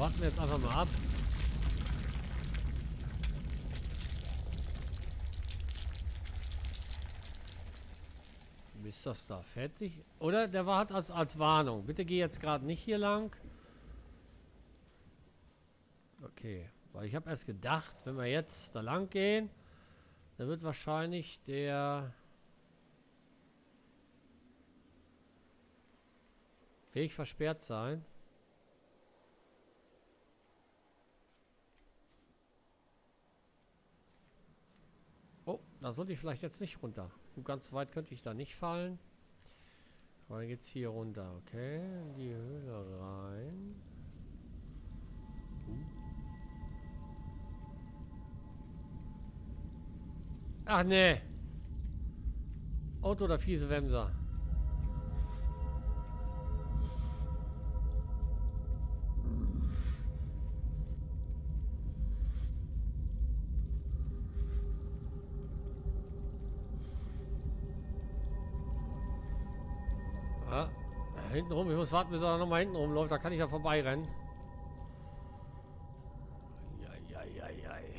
warten wir jetzt einfach mal ab. Ist das da fertig? Oder der war halt als Warnung. Bitte geh jetzt gerade nicht hier lang. Okay. Weil ich habe erst gedacht, wenn wir jetzt da lang gehen, dann wird wahrscheinlich der Weg versperrt sein. Oh, da sollte ich vielleicht jetzt nicht runter. Ganz weit könnte ich da nicht fallen. Aber dann geht's hier runter. Okay, in die Höhle rein. Ach nee. Auto oder fiese Wemser. Ah, hinten rum. Ich muss warten, bis er nochmal hinten rumläuft. Da kann ich ja vorbeirennen. Eieieiei.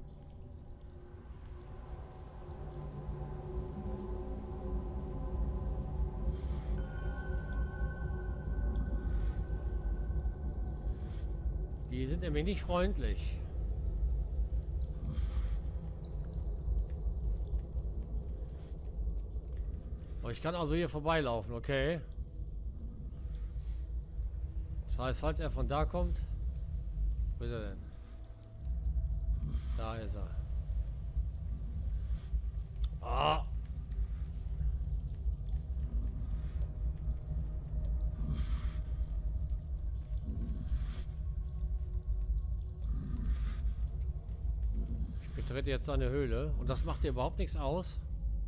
Die sind nämlich nicht freundlich. Oh, ich kann also hier vorbeilaufen, okay. Das heißt, falls er von da kommt... Wo ist er denn? Da ist er. Ah! Ich betrete jetzt seine Höhle und das macht dir überhaupt nichts aus.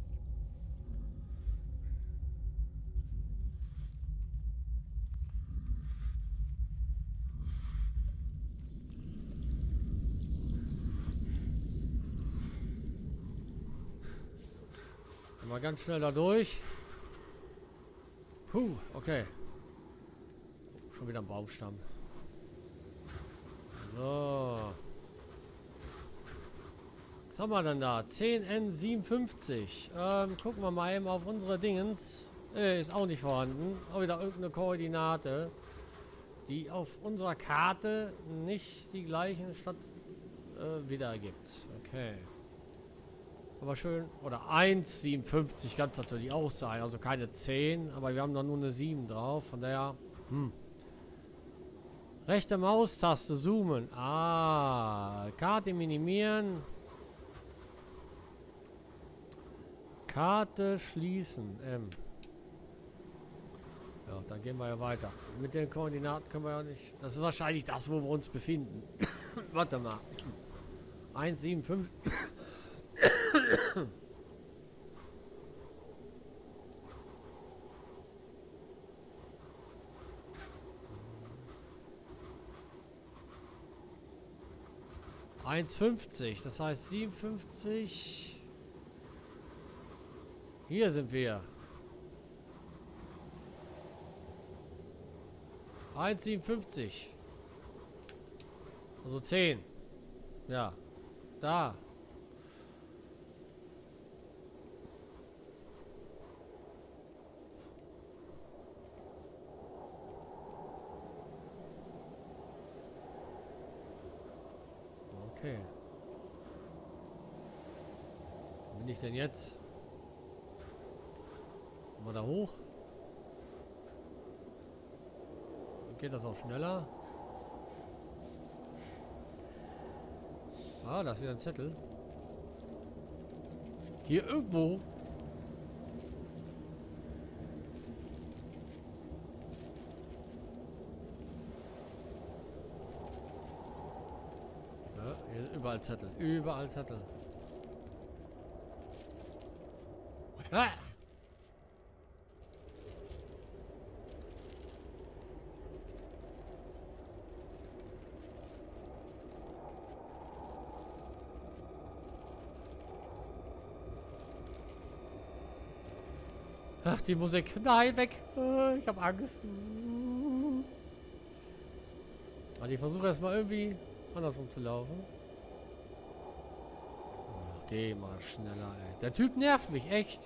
Mal ganz schnell da durch. Puh, okay. Schon wieder ein Baumstamm. So. Was haben wir denn da? 10N57. Gucken wir mal eben auf unsere Dingens. Ist auch nicht vorhanden. Auch wieder irgendeine Koordinate, die auf unserer Karte nicht die gleichen Stadt wiedergibt. Okay. Aber schön. Oder 1,57 kann es natürlich auch sein. Also keine 10. Aber wir haben doch nur eine 7 drauf. Von daher. Rechte Maustaste zoomen. Ah. Karte minimieren. Karte schließen. Ja, dann gehen wir ja weiter. Mit den Koordinaten können wir ja nicht. Das ist wahrscheinlich das, wo wir uns befinden. Warte mal. 1,75. 1,50. Das heißt 57. Hier sind wir. 1,57. Also 10. Ja. Da. Okay. Wo bin ich denn jetzt? Mal da hoch. Geht das auch schneller? Ah, da ist wieder ein Zettel. Hier irgendwo. Ja, hier sind überall Zettel. Überall Zettel. Ah! Ach, die Musik. Nein, weg. Ich habe Angst. Also ich versuche erstmal irgendwie andersrum zu laufen. Geh mal schneller, ey. Der Typ nervt mich, echt.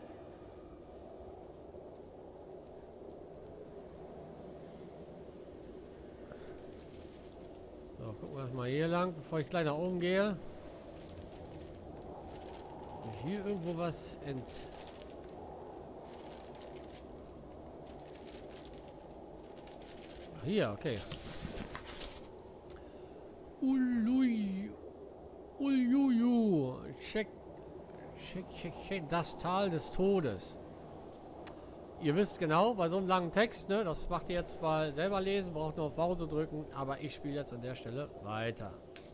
So, gucken wir erstmal hier lang, bevor ich gleich nach oben gehe. Ist hier irgendwo was Hier, okay. Ului. Uiuiu. Check. Das Tal des Todes. Ihr wisst genau, bei so einem langen Text, ne, das macht ihr jetzt mal selber lesen, braucht nur auf Pause drücken, aber ich spiele jetzt an der Stelle weiter.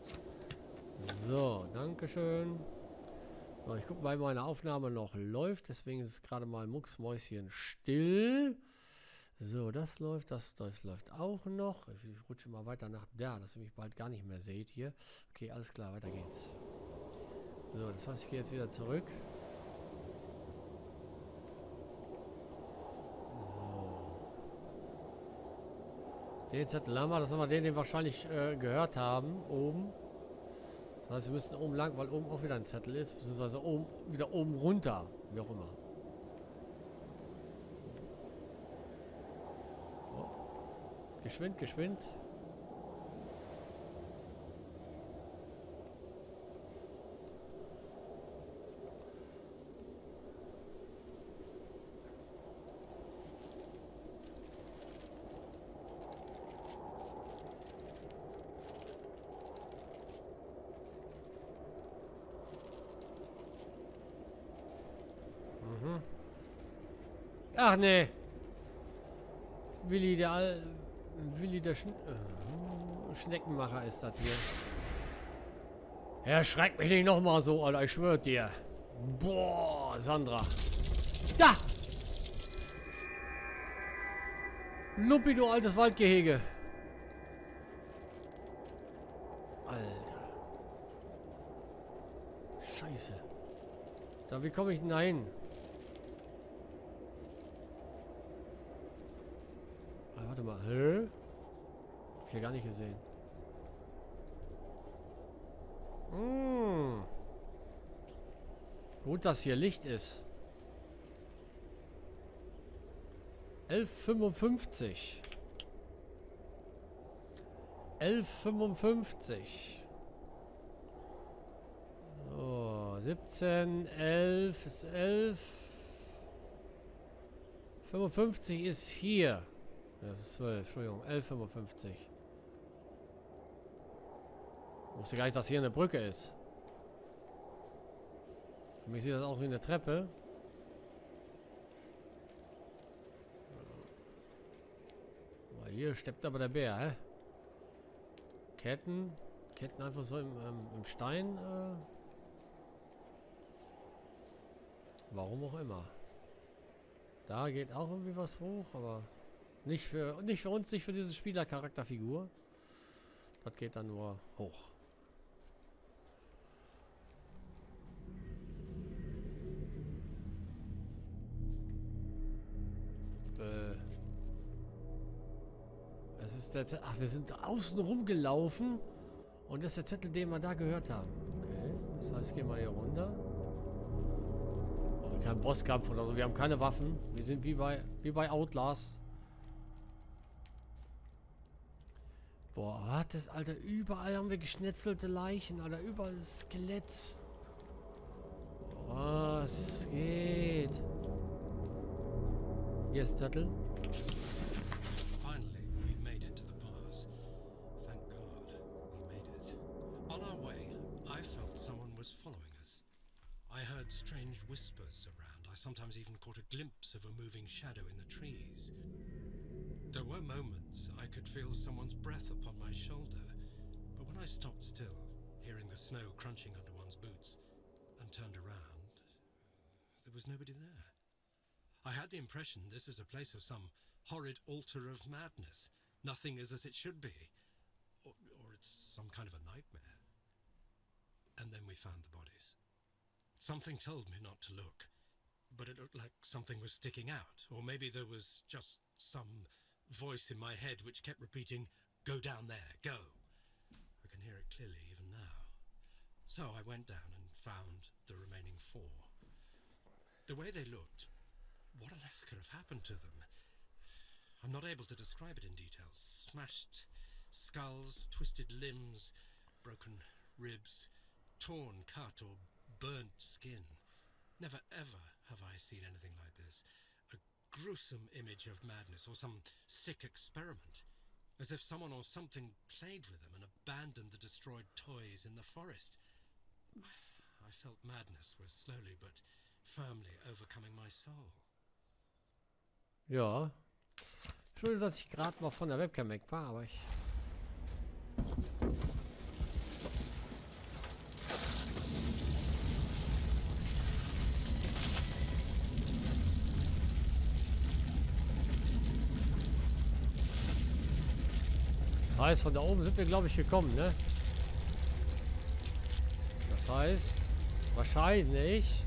So, Dankeschön. So, ich gucke mal, meine Aufnahme noch läuft, deswegen ist es gerade mal mucksmäuschen still. So, das läuft auch noch. Ich rutsche mal weiter nach da, dass ihr mich bald gar nicht mehr seht hier. Okay, alles klar, weiter geht's. So, das heißt, ich gehe jetzt wieder zurück. Den Zettel haben wir, das haben wir den wahrscheinlich gehört haben, oben. Das heißt, wir müssen oben lang, weil oben auch wieder ein Zettel ist, beziehungsweise oben, wieder oben runter, wie auch immer. Oh. Geschwind, geschwind. Ach nee. Willi der Schneckenmacher ist das hier. Erschreck mich nicht nochmal so, Alter, ich schwör dir. Boah, Sandra. Da! Luppi, du altes Waldgehege. Alter. Scheiße. Da, wie komme ich denn da hin? Warte mal, hä? Hab ich ja gar nicht gesehen. Gut, dass hier Licht ist. 11:55. 11:55. So, 17, 11 ist 11. 55 ist hier. Das ist 12, Entschuldigung, 11:55. Ich wusste gar nicht, dass hier eine Brücke ist. Für mich sieht das aus wie eine Treppe. Aber hier steppt aber der Bär, hä? Ketten. Ketten einfach so im Stein. Warum auch immer. Da geht auch irgendwie was hoch, aber nicht für uns, nicht für diese Spielercharakterfigur. Das geht dann nur hoch. Es ist der Zettel. Ach, wir sind außen rumgelaufen. Und das ist der Zettel, den wir da gehört haben. Okay. Das heißt, ich gehe mal hier runter. Oh, kein Bosskampf oder so. Wir haben keine Waffen. Wir sind wie bei Outlast. Boah, was, Alter, überall haben wir geschnetzelte Leichen, Alter, überall Skelett. Was geht? Hier ist Zettel. Finally, we made it to the pass. Thank God, we made it. On our way, I felt someone was following us. I heard strange whispers around. I sometimes even caught a glimpse of a moving shadow in the trees. There were moments I could feel someone's breath upon my shoulder, but when I stopped still, hearing the snow crunching under one's boots, and turned around, there was nobody there. I had the impression this is a place of some horrid altar of madness. Nothing is as it should be. Or it's some kind of a nightmare. And then we found the bodies. Something told me not to look, but it looked like something was sticking out, or maybe there was just some voice in my head which kept repeating, Go down there, go. I can hear it clearly even now. So I went down and found the remaining 4. The way they looked, what on earth could have happened to them? I'm not able to describe it in detail. Smashed skulls, twisted limbs, broken ribs, torn, cut, or burnt skin. Never ever have I seen anything like this. A gruesome image of madness or some sick experiment. As if someone or something played with them and abandoned the destroyed toys in the forest. I felt madness was slowly but firmly overcoming my soul. Ja. Entschuldigung, dass ich gerade mal von der Webcam weg war, aber ich... Das heißt, von da oben sind wir, glaube ich, gekommen, ne? Das heißt, wahrscheinlich...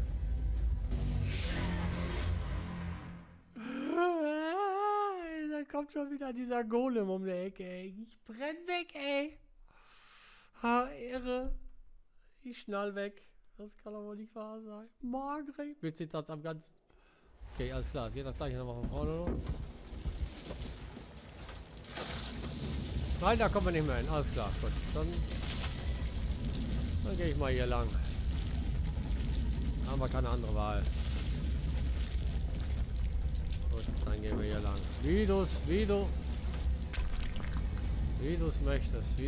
Da kommt schon wieder dieser Golem um die Ecke, ey. Ich brenn weg, ey. Ha, irre. Ich schnall weg. Das kann doch wohl nicht wahr sein. Margret. Mit Zitat am ganzen... Okay, alles klar. Es geht das gleiche nochmal von vorne noch. Nein, da kommen wir nicht mehr hin. Alles klar, gut. Dann gehe ich mal hier lang. Haben wir keine andere Wahl. Gut, dann gehen wir hier lang. Wie du es möchtest.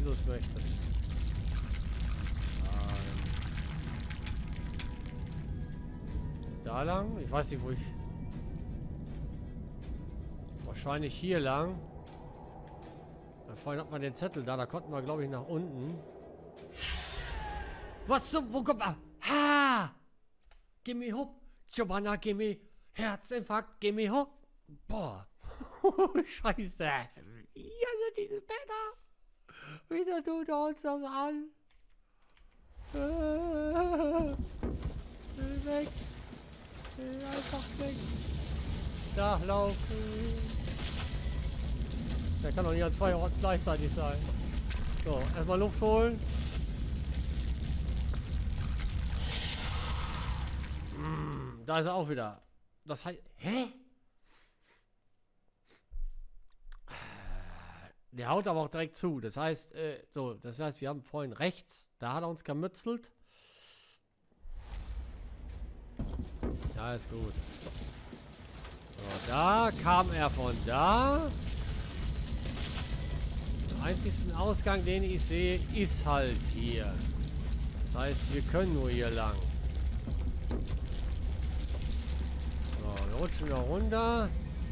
Da lang? Ich weiß nicht, wo ich... Wahrscheinlich hier lang. Vorhin hat man den Zettel da konnten wir, glaube ich, nach unten. Was so? Wo kommt man? Ha! Gimme hopp. Giovanna, gimme. Herzinfarkt, gimme hopp. Boah. Scheiße. Hier sind diese Penner. Wieso tut er uns das an? Weg. Einfach weg. Da laufen. Der kann doch nicht an 2 Orten gleichzeitig sein. So, erstmal Luft holen. Da ist er auch wieder. Das heißt... Hä? Der haut aber auch direkt zu. Das heißt, wir haben vorhin rechts. Da hat er uns gemützelt. Ja, ist gut. So, da kam er von da. Den einzigsten Ausgang, den ich sehe, ist halt hier. Das heißt, wir können nur hier lang. So, wir rutschen da runter.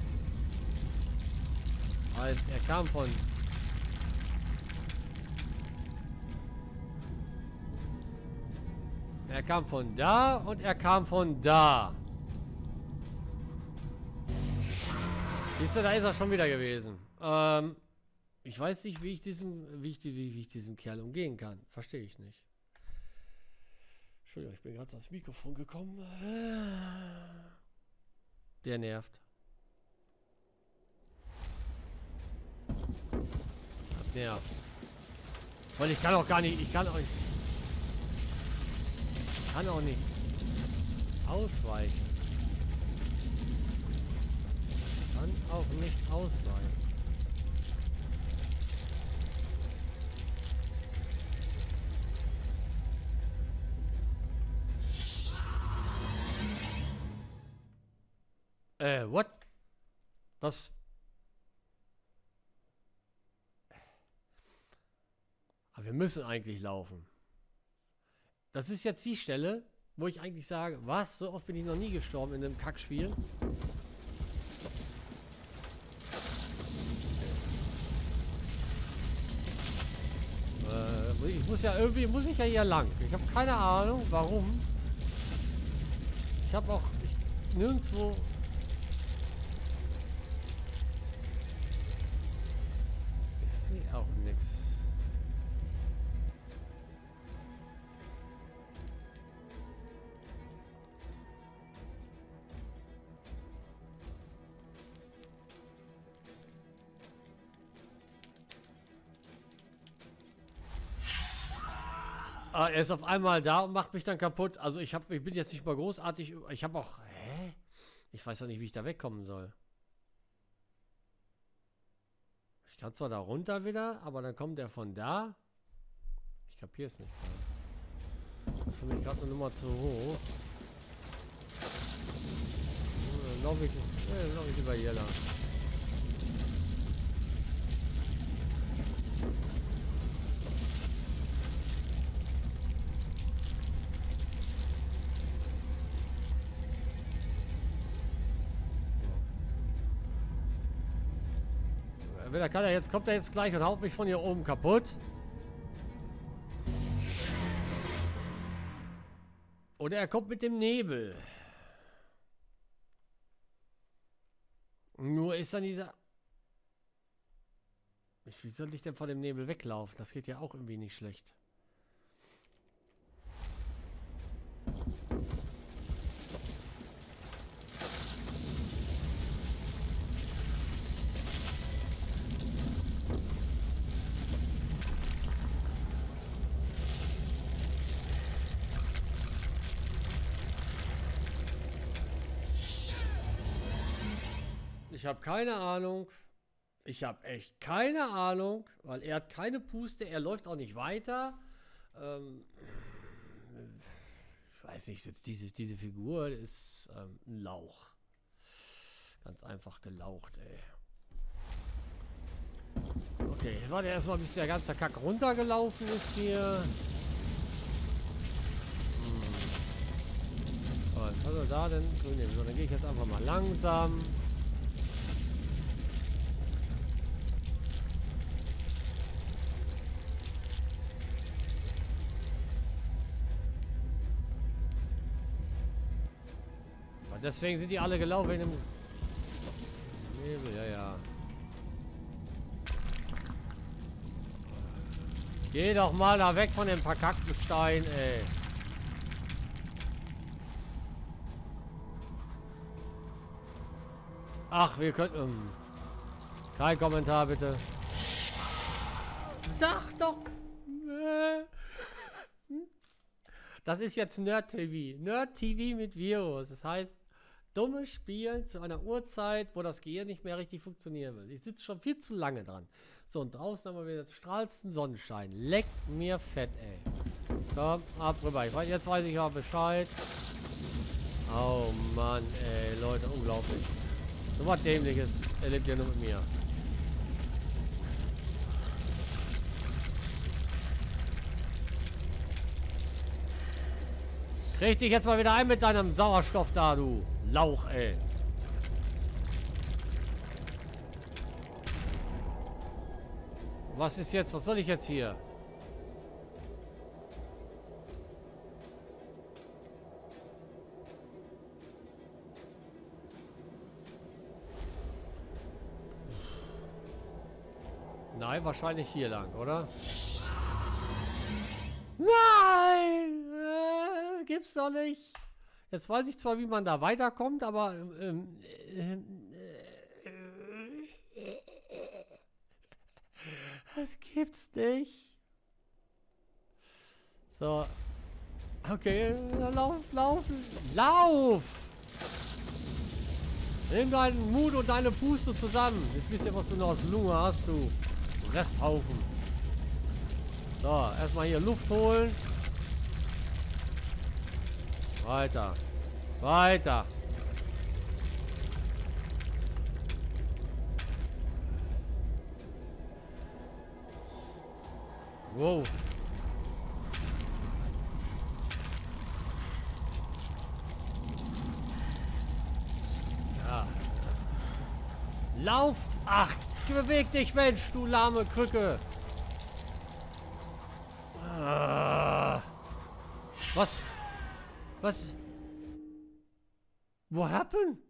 Das heißt, er kam von... Er kam von da und er kam von da. Siehst du, da ist er schon wieder gewesen. Ich weiß nicht, wie ich diesem Kerl umgehen kann. Verstehe ich nicht. Entschuldigung, ich bin gerade ans Mikrofon gekommen. Der nervt. Das nervt. Weil ich kann auch gar nicht, ich kann auch nicht ausweichen. Kann auch nicht ausweichen. What? Was? Aber wir müssen eigentlich laufen. Das ist jetzt die Stelle, wo ich eigentlich sage, was? So oft bin ich noch nie gestorben in einem Kackspiel. Muss ich ja hier lang. Ich habe keine Ahnung, warum. Ich habe auch nirgendwo... Ich sehe auch nichts. er ist auf einmal da und macht mich dann kaputt. Also ich bin jetzt nicht mal großartig. Ich habe auch... Hä? Ich weiß ja nicht, wie ich da wegkommen soll. Ich kann zwar da runter wieder, aber dann kommt er von da. Ich kapiere es nicht. Das ist für mich gerade eine Nummer zu hoch. Dann laufe ich lieber hier lang. Kommt er jetzt gleich und haut mich von hier oben kaputt. Oder er kommt mit dem Nebel. Nur ist dann dieser... Wie soll ich denn vor dem Nebel weglaufen? Das geht ja auch irgendwie nicht schlecht. Ich habe keine Ahnung. Ich habe echt keine Ahnung, weil er hat keine Puste, er läuft auch nicht weiter. Ich weiß nicht, jetzt diese Figur ist ein Lauch. Ganz einfach gelaucht, ey. Okay, warte erstmal, bis der ganze Kack runtergelaufen ist hier. Was hat er da denn? So, dann gehe ich jetzt einfach mal langsam. Deswegen sind die alle gelaufen in dem Nebel, ja. Geh doch mal da weg von dem verkackten Stein, ey. Ach, wir könnten... Kein Kommentar, bitte. Sag doch... Das ist jetzt Nerd-TV. Nerd-TV mit Virus. Das heißt, dummes Spiel zu einer Uhrzeit, wo das Gehirn nicht mehr richtig funktionieren will. Ich sitze schon viel zu lange dran. So, und draußen haben wir wieder den strahlsten Sonnenschein. Leckt mir fett, ey. Komm, ab rüber. Jetzt weiß ich ja Bescheid. Oh Mann, ey, Leute, unglaublich. So was Dämliches erlebt ihr nur mit mir. Krieg dich jetzt mal wieder ein mit deinem Sauerstoff da, du Lauch, ey. Was ist jetzt? Was soll ich jetzt hier? Nein, wahrscheinlich hier lang, oder? Nein! Das gibt's doch nicht. Jetzt weiß ich zwar, wie man da weiterkommt, aber das gibt's nicht. So. Okay, lauf! Nimm deinen Mut und deine Puste zusammen. Jetzt wisst ihr, was du noch aus Lunge hast, du Resthaufen. So, erstmal hier Luft holen. Weiter. Weiter. Wow. Ja. Lauf! Ach, beweg dich, Mensch, du lahme Krücke. Was? Was? What happened?